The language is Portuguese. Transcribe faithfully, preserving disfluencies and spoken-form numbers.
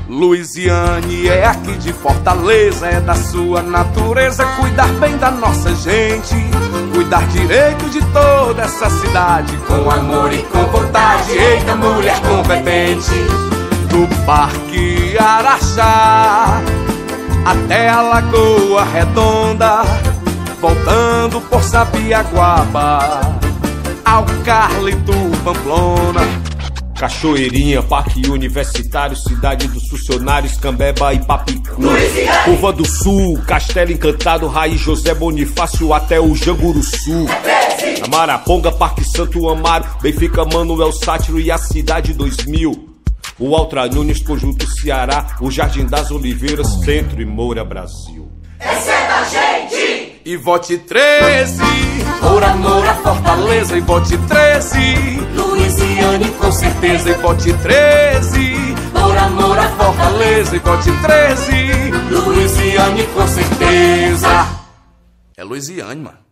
Luiziane é aqui de Fortaleza, é da sua natureza cuidar bem da nossa gente, cuidar direito de toda essa cidade, com amor e com vontade. Eita, mulher competente. Do Parque Araxá até a Lagoa Redonda, voltando por Sabiaguaba ao Carlito Pamplona, Cachoeirinha, Parque Universitário, Cidade dos Funcionários, Cambeba e Papicu, Curva do Sul, Castelo Encantado, Raiz José Bonifácio até o Janguruçu, Amaraponga, Parque Santo Amaro, Benfica, Manuel Sátiro e a Cidade dois mil, o Altra Nunes, Conjunto Ceará, o Jardim das Oliveiras, Centro e Moura, Brasil. Essa é da gente! E vote treze, por amor a Fortaleza. E vote treze, Luiziane com certeza. E vote treze, por amor a Fortaleza. E vote treze, Luiziane com certeza. É Luiziane, mano.